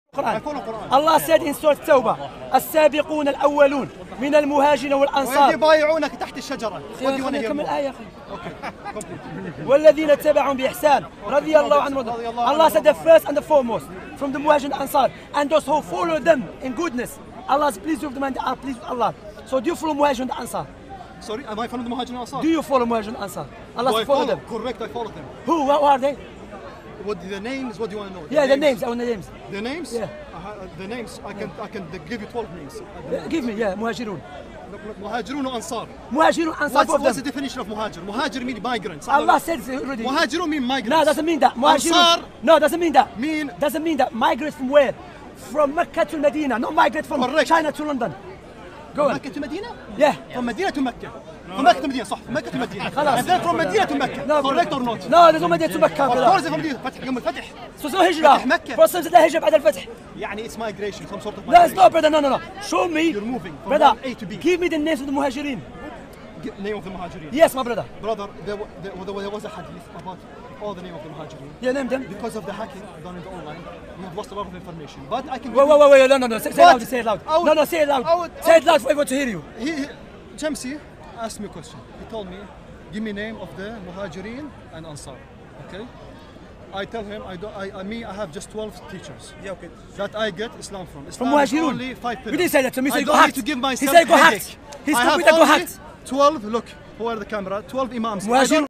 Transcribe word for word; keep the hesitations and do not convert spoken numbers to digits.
Allah said in Surah Tawbah, السابقون الأولون من المهاجرين والأنصار يبايعونك تحت الشجرة. كمل الآية والذين تبعهم بإحسان رضي الله عنهم. Allah said the first and the foremost from the muhajirin and ansar, and those who follow them in goodness. Allah is pleased with them and they are pleased with Allah. So do you follow muhajirin and ansar? Sorry, am I following the muhajirin and ansar? Do you follow muhajirin and ansar? Allah said follow them. Correct, I follow them. Who? What are they? What the names? What do you want to know? Yeah, the names. I want the names. The names? Yeah. Uh, the names. I can. I can give you twelve names. Yeah, give me. Yeah, muhajirun. Muhajirun or ansar. Muhajirun and ansar. What's, what's the definition of muhajir? Muhajir means migrants. Allah said already. Muhajirun mean migrants. No, doesn't mean that. Muhajirun. No, doesn't mean that. Mean. Doesn't mean that. Migrants from where? From Mecca to Medina. Not migrate from Correct. China to London. Go on. Mecca to Medina? Yeah. From Medina to Mecca. From Mecca to Medina, صح. From Mecca to Medina. خلاص. And then from Medina to Mecca. No, correct or not? No, there's no Medina to Mecca. Of course, from Medina. فتح يوم الفتح. So so هجرة. فتح مكة. Process the hijrah بعد الفتح. يعني it's migration, some sort of migration. No, it's not, brother. No, no, no. Show me. You're moving from brother, one A to B. Give me the names of the muhajirin. Name of the muhajirin. Yes, my brother. Brother, there, there, there was a hadith about all the name of the muhajirin. Yeah, name them. Because of the hacking done in the online, we have lost a lot of information. But I can. Wait, wait, wait, wait, no, no, no. Say, say it loud. Say it loud. Would, no, no, say it loud. Would, say it loud for everyone to hear you. He, he, Shamsi asked me a question. He told me, give me name of the muhajirin and ansar. Okay. I tell him, I, do, I, I me, I have just twelve teachers. Yeah, okay. That I get Islam from. Islam from muhajirun. Only five pillars. You didn't say that to me. So I you don't go need hacked. to give myself He said go headache. hacked. He's I have stupid. Go only hacked. twelve. Look, who are the camera? Twelve imams. Muhajirun.